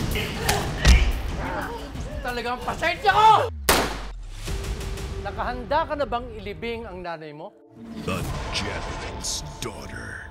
Talagang pasensya ko! Nakahanda ka na bang ilibing ang nanay mo? The General's Daughter.